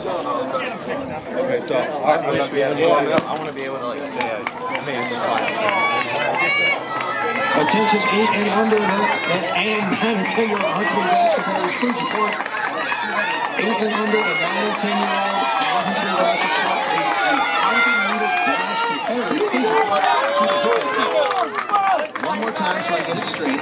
Okay, so I want to be able to like say I made it to the final. Attention, 8 and under and 9 and 10-year-old Huntly basketball recruit report. 8 and under and 9 and 10-year-old Huntly basketball.